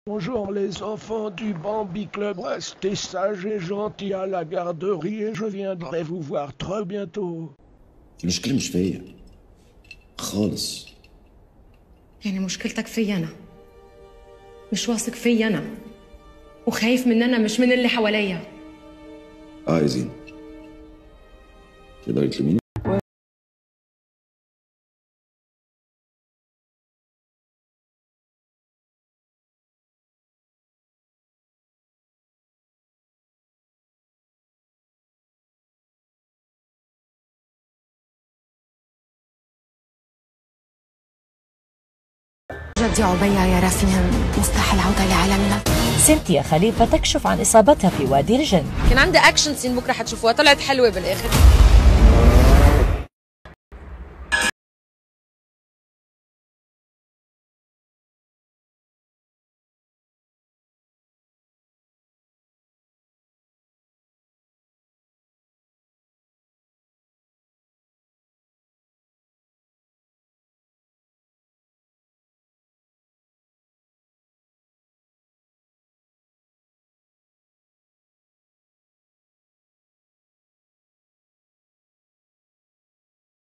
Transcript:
Bonjour les enfants du Bambi Club, restez sages et gentils à la garderie et je viendrai vous voir très bientôt. المشكلة مش فيا خالص. يعني مشكلتك في أنا، مش واثق في أنا وخايف من أنا مش من اللي حواليا. يا زين تقدري تلوميني؟ جدي عبية يا رافين مستحيل العودة لعالمنا. سينتيا خليفة تكشف عن إصابتها في وادي الجن. كان عندي أكشن سين بكرة حتشوفوها، طلعت حلوة بالآخر.